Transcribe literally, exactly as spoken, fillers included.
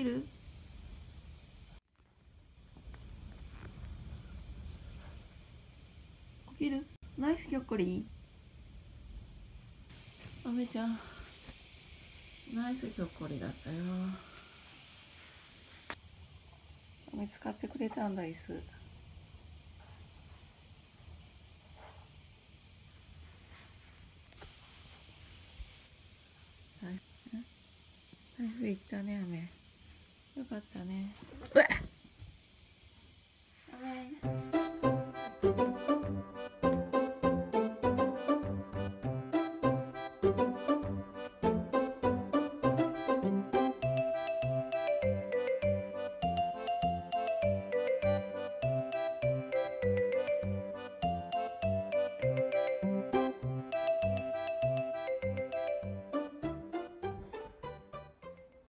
きる？起きる？ナイスひょっこり。あめちゃんナイスひょっこりだったよ。あめ使ってくれたんだ、椅子。台風行ったね、雨。よかったね。うわっ